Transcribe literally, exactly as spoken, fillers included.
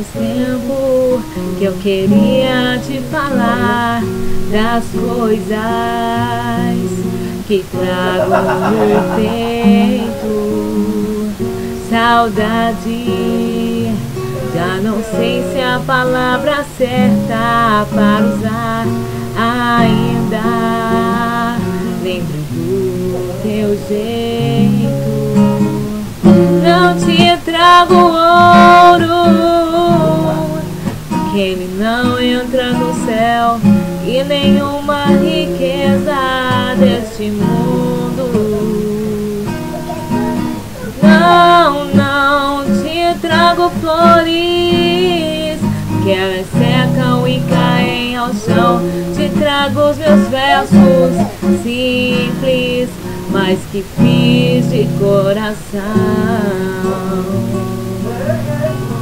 faz tempo que eu queria te falar das coisas que trago no peito. Saudade, já não sei se é a palavra certa para usar ainda. Lembro do teu jeito. Não te trago ouro, que ele não entra no céu, e nenhuma riqueza deste mundo. Não, não te trago flores, que elas secam e caem ao chão. Te trago os meus versos simples, mas que fiz de coração.